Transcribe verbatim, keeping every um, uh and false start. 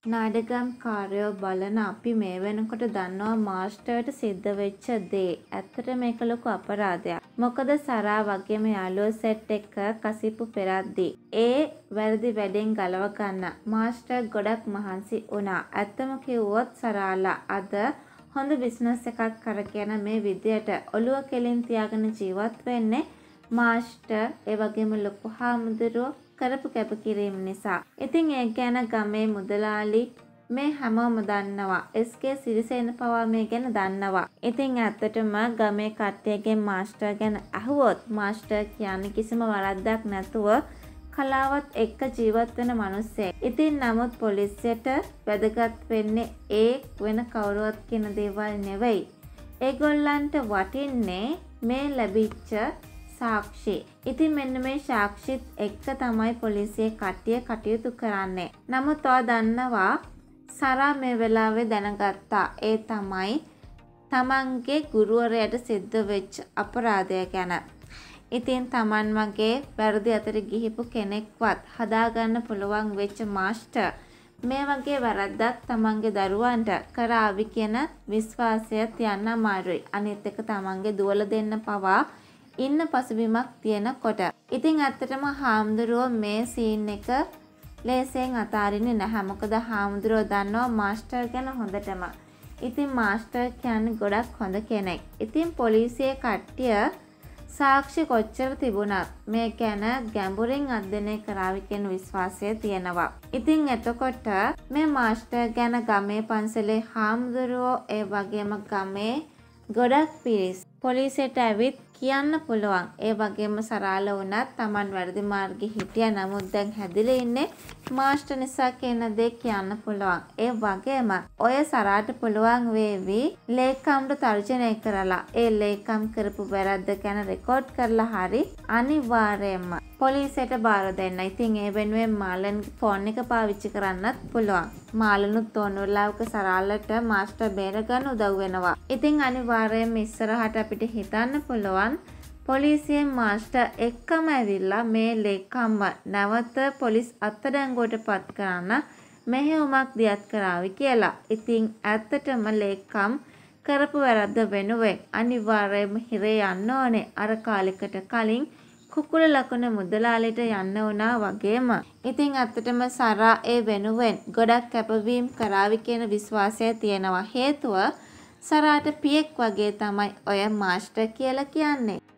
නාඩගම්කාරයෝ බලන අපි මේ වෙනකොට දන්නවා මාස්ටර්ට සිද්ධ වෙච්ච දේ. ඇත්තට මේක ලොකු අපරාධයක්. මොකද සරා වගේම යාළුවෝ සෙට් එක කසිප්පු පෙරද්දී ඒ වැරදි වැඩෙන් ගලව ගන්න මාස්ටර් ගොඩක් මහන්සි වුණා. ඇත්තම කිව්වොත් සරාලා අද හොඳ බිස්නස් එකක් කරගෙන මේ විදියට ඔළුව කෙලින් තියාගෙන ජීවත් වෙන්නේ මාස්ටර් ඒ වගේම ලොකු හාමුදුරුවෝ කරපු කැපකිරීම නිසා. ඉතින් ඒ ගැන ගමේ මුදලාලි මේ හැමෝම දන්නවා. එස් කේ සිරිසේන පවා මේ ගැන දන්නවා. ඉතින් ඇත්තටම ගමේ කට්ටියගෙන් මාස්ටර් ගැන අහුවොත් මාස්ටර් කියන්නේ කිසිම වරද්දක් නැතුව කලාවත් එක්ක ජීවත් වෙන මිනිස්සෙක්. ඉතින් නමුත් පොලිසියට වැදගත් වෙන්නේ ඒ වෙන කවුරුවත් කියන දේවල් නෙවෙයි. ඒගොල්ලන්ට වටින්නේ මේ ලැබිච්ච සාක්ෂි. ඉතින් මෙන්න මේ සාක්ෂිත් එක්ක තමයි පොලිසිය කට්ටිය කටයුතු කරන්නේ. නමුත් ඔයා දන්නවා සරා මේ වෙලාවේ දැනගත්තා. ඒ තමයි තමන්ගේ ගුරුවරයාට සිද්ධ වෙච්ච අපරාධය ගැන. ඉතින් තමන් වගේ වැරදි අතර ගිහිපු කෙනෙක්වත් හදාගන්න පුළුවන් වෙච්ච මාස්ටර් මේ වගේ වැරද්දක් තමන්ගේ දරුවන්ට කරાવી කියන විශ්වාසයත් යන්න අමාරුයි. අනිත් එක තමන්ගේ දුවල දෙන්න පවා ඉන්න පසුබිමක් තියෙනකොට. ඉතින් ඇත්තටම හාමුදුරුවෝ මේ සීන් එක ලේසියෙන් අතාරින්නේ නැහැ. මොකද හාමුදුරුවෝ දන්නවා මාස්ටර් ගැන හොඳටම. ඉතින් මාස්ටර් කියන්නේ ගොඩක් හොඳ කෙනෙක්. ඉතින් පොලිසියේ කට්ටිය සාක්ෂි කොච්චර තිබුණත් මේ ගැන ගැඹුරින් අධ්‍යයනය කරાવી කියන විශ්වාසය තියෙනවා. ඉතින් එතකොට මේ මාස්ටර් ගැන ගමේ පන්සලේ හාමුදුරුවෝ ඒ වගේම ගමේ ගොඩක් පිරිස් පොලිසියට ඇවිත් කියන්න පුළුවන්. ඒ වගේම සරාල වුණත් Taman වැරදි මාර්ගේ හිටියා. නමුත් දැන් හැදිලා ඉන්නේ මාස්ටර් නිසා කියන දේ කියන්න පුළුවන්. ඒ වගේම ඔය සරාට පුළුවන් වේවි ලේකම්ට තර්ජනය කරලා ඒ ලේකම් කරපු වැරද්ද ගැන රෙකෝඩ් කරලා හරි අනිවාර්යයෙන්ම පොලිසියට බාර දෙන්න. ඉතින් ඒ වෙනුවෙන් මාලන්ගේ ෆෝන් එක පාවිච්චි කරන්නත් පුළුවන්. මාලනුත් ඕන වෙලාවක සරාලට මාස්ටර් බේරගන්න උදව් වෙනවා. ඉතින් අනිවාර්යයෙන්ම ඉස්සරහට අපිට හිතන්න පුළුවන් පොලිසියෙන් මාස්ටර් එක්කම ඇවිල්ලා මේ ලේකම්ව නැවත පොලිස් අත්අඩංගුවට පත් කරන්න මෙහෙයුමක් දියත් කරાવી කියලා. ඉතින් ඇත්තටම ලේකම් කරපු වැරද්ද වෙනුවෙන් අනිවාර්යයෙන්ම හිරේ යන්න ඕනේ. අර කාලෙකට කලින් කුකුල ලකුණ මුදලාලිට යන්න වුණා වගේම. ඉතින් ඇත්තටම සරා ඒ වෙනුවෙන් ගොඩක් කැපවීම් කරાવી කියන විශ්වාසය තියෙනවා. හේතුව සරාට පියෙක් වගේ තමයි ඔය මාස්ටර් කියලා කියන්නේ.